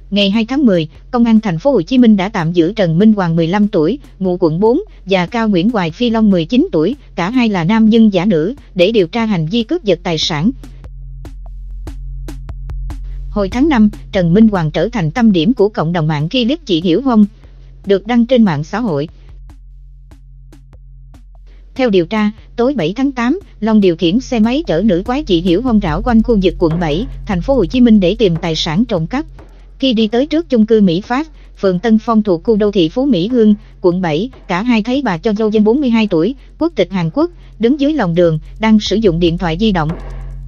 Ngày 2 tháng 10, Công an thành phố Hồ Chí Minh đã tạm giữ Trần Minh Hoàng 15 tuổi, ngụ quận 4 và Cao Nguyễn Hoài Phi Long 19 tuổi, cả hai là nam nhưng giả nữ, để điều tra hành vi cướp giật tài sản. Hồi tháng 5, Trần Minh Hoàng trở thành tâm điểm của cộng đồng mạng khi clip chị Hiểu Không được đăng trên mạng xã hội. Theo điều tra, tối 7 tháng 8, Long điều khiển xe máy chở nữ quái chị Hiểu Không rảo quanh khu vực quận 7, thành phố Hồ Chí Minh để tìm tài sản trộm cắp. Khi đi tới trước chung cư Mỹ Phát, phường Tân Phong thuộc khu đô thị Phú Mỹ Hương, quận 7, cả hai thấy bà Cho Dâu Dân 42 tuổi, quốc tịch Hàn Quốc, đứng dưới lòng đường, đang sử dụng điện thoại di động.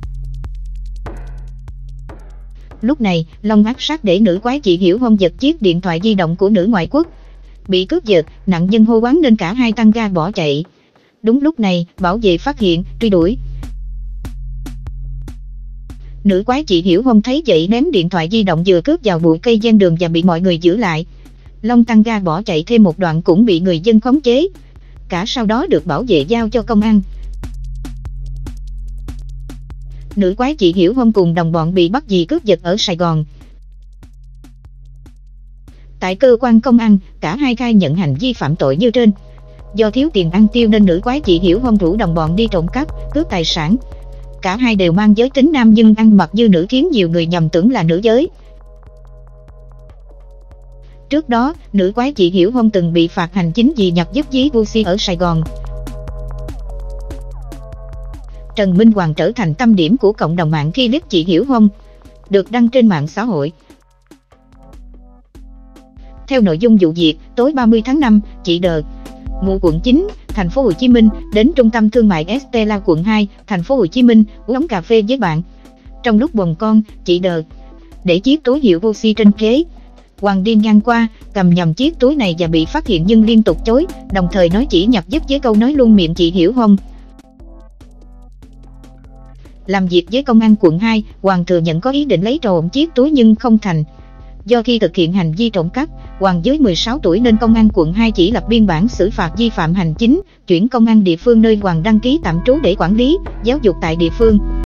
Lúc này, Long áp sát để nữ quái chị Hiểu Không giật chiếc điện thoại di động của nữ ngoại quốc. Bị cướp giật, nạn nhân hô hoán nên cả hai tăng ga bỏ chạy. Đúng lúc này, bảo vệ phát hiện, truy đuổi. Nữ quái chị Hiểu Không thấy vậy ném điện thoại di động vừa cướp vào bụi cây ven đường và bị mọi người giữ lại. Long tăng ga bỏ chạy thêm một đoạn cũng bị người dân khống chế. Cả sau đó được bảo vệ giao cho công an. Nữ quái chị Hiểu Không cùng đồng bọn bị bắt vì cướp giật ở Sài Gòn. Tại cơ quan công an, cả hai khai nhận hành vi phạm tội như trên. Do thiếu tiền ăn tiêu nên nữ quái chị Hiểu Không rủ đồng bọn đi trộm cắp, cướp tài sản. Cả hai đều mang giới tính nam nhưng ăn mặc như nữ khiến nhiều người nhầm tưởng là nữ giới. Trước đó, nữ quái chị Hiểu Không từng bị phạt hành chính vì nhập giúp ví Gucci ở Sài Gòn. Trần Minh Hoàng trở thành tâm điểm của cộng đồng mạng khi clip chị Hiểu Không được đăng trên mạng xã hội. Theo nội dung vụ việc, tối 30 tháng 5, chị D, ngụ quận 9, thành phố Hồ Chí Minh, đến trung tâm thương mại Stella quận 2, thành phố Hồ Chí Minh, uống cà phê với bạn. Trong lúc bồng con, chị D để chiếc túi hiệu Gucci trên ghế. Hoàng đi ngang qua, cầm nhầm chiếc túi này và bị phát hiện nhưng liên tục chối, đồng thời nói chỉ nhập giúp với câu nói luôn miệng chị Hiểu Không. Làm việc với công an quận 2, Hoàng thừa nhận có ý định lấy trộm chiếc túi nhưng không thành. Do khi thực hiện hành vi trộm cắp, Hoàng dưới 16 tuổi nên công an quận 2 chỉ lập biên bản xử phạt vi phạm hành chính, chuyển công an địa phương nơi Hoàng đăng ký tạm trú để quản lý, giáo dục tại địa phương.